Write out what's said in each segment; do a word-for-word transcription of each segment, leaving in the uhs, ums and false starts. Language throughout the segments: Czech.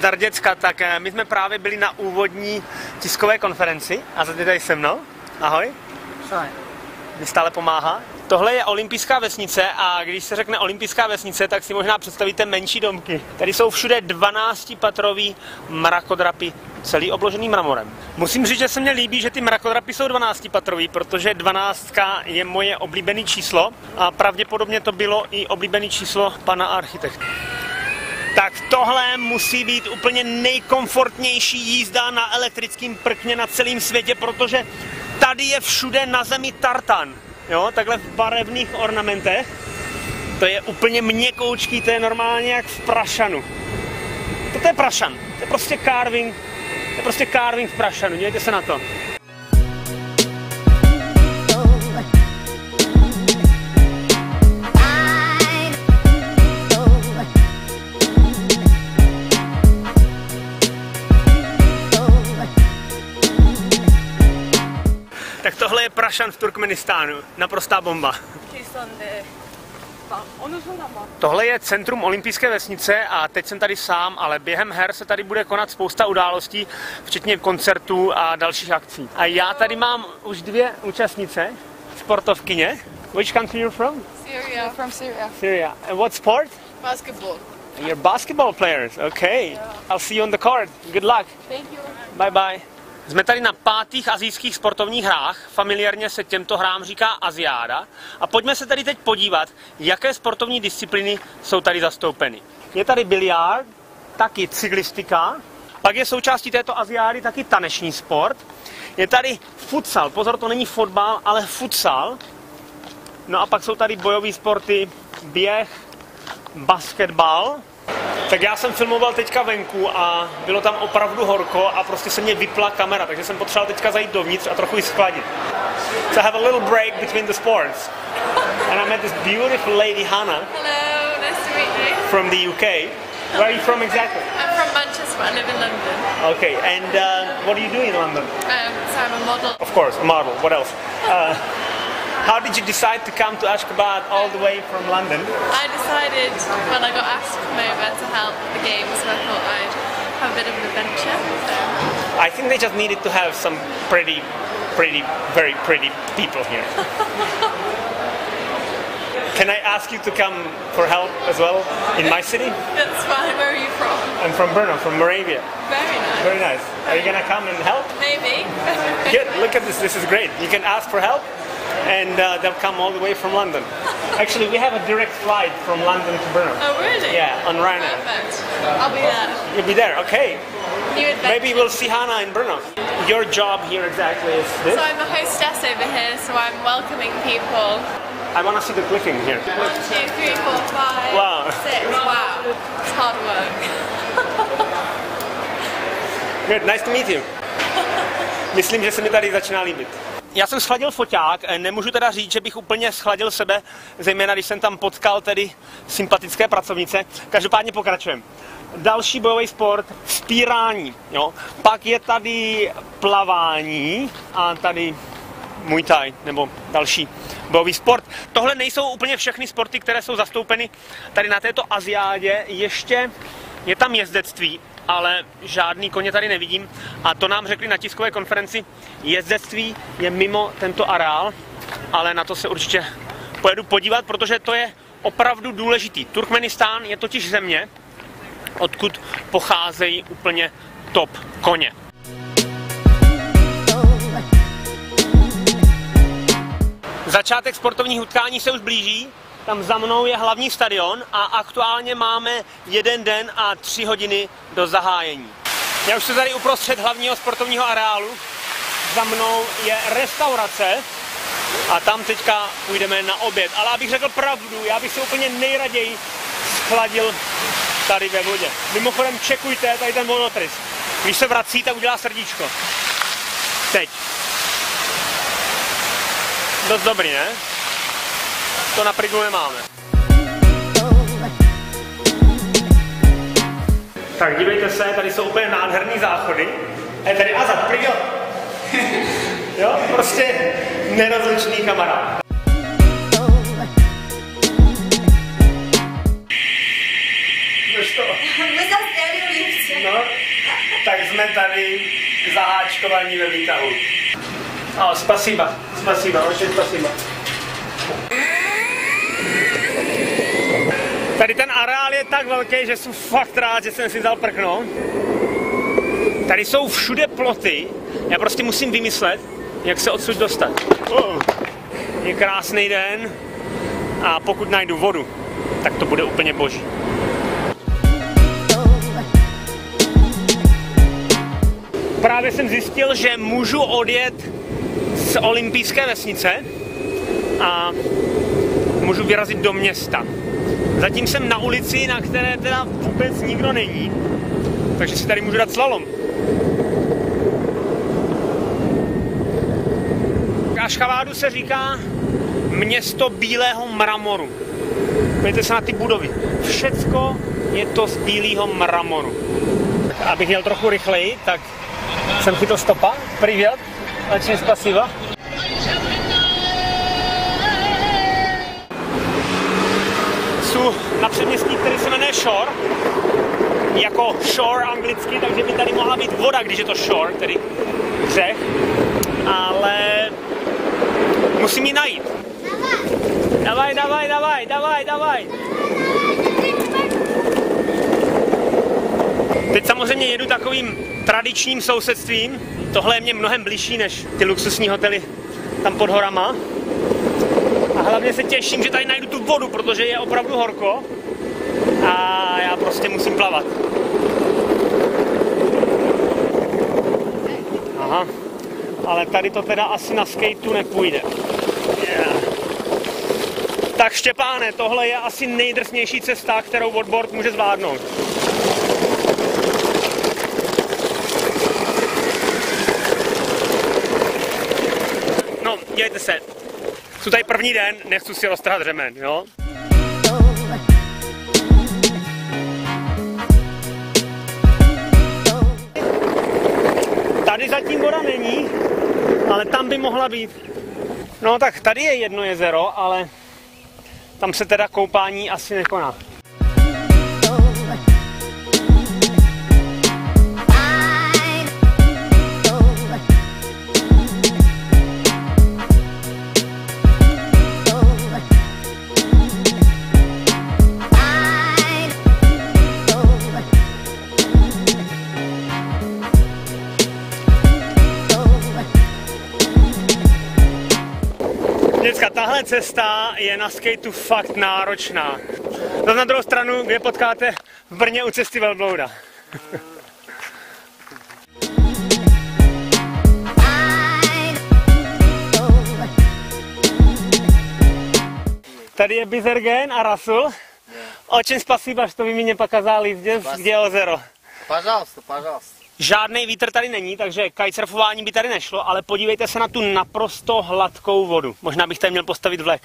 Nazdar děcka, tak my jsme právě byli na úvodní tiskové konferenci a Azad je tady se mnou. Ahoj. Ahoj. Mě stále pomáhá. Tohle je olympijská vesnice a když se řekne olympijská vesnice, tak si možná představíte menší domky. Tady jsou všude dvanáctipatrový mrakodrapy, celý obložený mramorem. Musím říct, že se mně líbí, že ty mrakodrapy jsou dvanáctipatrový, protože dvanáctka je moje oblíbené číslo a pravděpodobně to bylo i oblíbené číslo pana architekta. Tak tohle musí být úplně nejkomfortnější jízda na elektrickém prkně na celém světě, protože tady je všude na zemi tartan. Jo, takhle v barevných ornamentech. To je úplně měkoučký, to je normálně jak v prašanu. Toto je prašan, to je prostě carving, to je prostě carving v prašanu, dívejte se na to. Tak tohle je prašan v Turkmenistánu, naprostá bomba. Tohle je centrum olympijské vesnice a teď jsem tady sám, ale během her se tady bude konat spousta událostí, včetně koncertů a dalších akcí. A já tady mám už dvě účastnice, sportovkyně. Which country you're from? Syria. From Syria. Syria. And what sport? Basketball. You're basketball players, okay. Yeah. I'll see you on the court. Good luck. Thank you. Bye bye. Jsme tady na pátých asijských sportovních hrách, familiárně se těmto hrám říká Aziáda. A pojďme se tady teď podívat, jaké sportovní disciplíny jsou tady zastoupeny. Je tady biliard, taky cyklistika, pak je součástí této Aziády taky taneční sport. Je tady futsal, pozor, to není fotbal, ale futsal. No a pak jsou tady bojové sporty, běh, basketbal. Tak já jsem filmoval teďka venku a bylo tam opravdu horko a prostě se mě vypla kamera, takže jsem potřeboval teďka zajít dovnitř a trochu ji schladit. So I have a little break between the sports. And I met this beautiful lady Hannah. Hello, nice to meet you. From the U K. Where are you from exactly? I'm from Manchester, I live in London. Okay, and uh, what do you do in London? Um, so I'm a model. Of course, a model. What else? Uh, How did you decide to come to Ashgabat all the way from London? I decided when I got asked to come over to help the games, so I thought I'd have a bit of an adventure. So. I think they just needed to have some pretty, pretty, very pretty people here. Can I ask you to come for help as well in my city? That's fine. Where are you from? I'm from Brno, from Moravia. Very nice. Very nice. Are you gonna come and help? Maybe. Good. Look at this. This is great. You can ask for help, and uh, they'll come all the way from London. Actually, we have a direct flight from London to Brno. Oh, really? Yeah, on Ryanair. Perfect. I'll be there. You'll be there. Okay. New adventure. Maybe we'll see Hannah in Brno. Your job here exactly is this? So I'm a hostess over here, so I'm welcoming people. I want to see the clicking here. One, two, three, four, five, Wow. six. Wow. It's hard work. Good, nice to meet you. Myslím, že se mi tady začíná líbit. Já jsem schladil foťák, nemůžu teda říct, že bych úplně schladil sebe, zejména když jsem tam potkal tedy sympatické pracovnice. Každopádně pokračujeme. Další bojový sport, vzpírání. Jo. Pak je tady plavání a tady Muay Thai nebo další bojový sport. Tohle nejsou úplně všechny sporty, které jsou zastoupeny tady na této Aziádě. Ještě je tam jezdectví, ale žádný koně tady nevidím. A to nám řekli na tiskové konferenci. Jezdectví je mimo tento areál, ale na to se určitě pojedu podívat, protože to je opravdu důležitý. Turkmenistán je totiž země, odkud pocházejí úplně top koně. Začátek sportovních utkání se už blíží, tam za mnou je hlavní stadion a aktuálně máme jeden den a tři hodiny do zahájení. Já už jsem tady uprostřed hlavního sportovního areálu, za mnou je restaurace a tam teďka půjdeme na oběd. Ale abych řekl pravdu, já bych se úplně nejraději schladil tady ve vodě. Mimochodem čekujte tady ten vodotrys. Když se vrací, tak udělá srdíčko. Teď. Dost dobrý, ne? To na prydu nemáme. Tak dívejte se, tady jsou úplně nádherný záchody. A je tady Azad, prydu. Jo, prostě nerozlučný kamarád. Jdeš to? No, tak jsme tady zaháčkovaní ve výtahu. O, spasiba, spasiba, oče, spasiba. Tady ten areál je tak velký, že jsem fakt rád, že jsem si vzal prkno. Tady jsou všude ploty, já prostě musím vymyslet, jak se odsud dostat. Oh, je krásný den a pokud najdu vodu, tak to bude úplně boží. Právě jsem zjistil, že můžu odjet z olympijské vesnice a můžu vyrazit do města. Zatím jsem na ulici, na které teda vůbec nikdo není, takže si tady můžu dát slalom. Ašchabádu se říká město bílého mramoru. Pojďte se na ty budovy. Všecko je to z bílého mramoru. Abych jel trochu rychleji, tak jsem chytil stopa. Привет. Очень спасибо. Jsou na předměstí, který se jmenuje Shore. Jako shore anglicky, takže by tady mohla být voda, když je to shore, tedy břeh. Ale musím ji najít. Davaj, davaj, davaj, davaj, davaj. Teď samozřejmě jedu takovým tradičním sousedstvím. Tohle je mě mnohem bližší než ty luxusní hotely tam pod horama. A hlavně se těším, že tady najdu tu vodu, protože je opravdu horko. A já prostě musím plavat. Aha. Ale tady to teda asi na skateu nepůjde. Yeah. Tak Štěpáne, tohle je asi nejdrsnější cesta, kterou boardboard může zvládnout. No, dějte se. Jsou tady první den, nechci si roztrhat řemen, jo? Tady zatím voda není, ale tam by mohla být. No tak tady je jedno jezero, ale tam se teda koupání asi nekoná. Děcka, tahle cesta je na skateu fakt náročná. No na druhou stranu, kde potkáte v Brně u cesty velblouda. Tady je Bizergen a Rasul. Очень спасибо, что вы меня показали здесь, где озеро. Пожалуйста, пожалуйста. Žádný vítr tady není, takže kitesurfování by tady nešlo, ale podívejte se na tu naprosto hladkou vodu. Možná bych tady měl postavit vlek.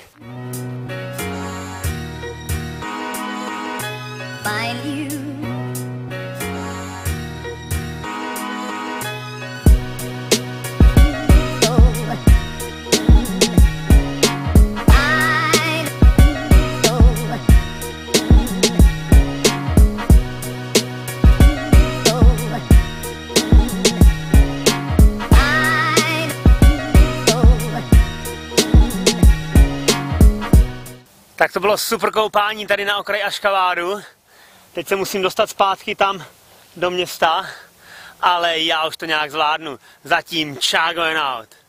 Tak to bylo super koupání tady na okraji Ašchabádu. Teď se musím dostat zpátky tam do města, ale já už to nějak zvládnu. Zatím čau, going out.